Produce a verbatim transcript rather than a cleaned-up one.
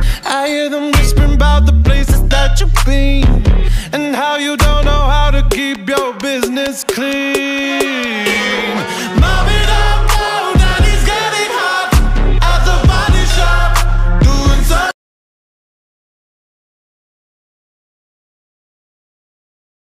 I hear them whispering about the places that you've been and how you don't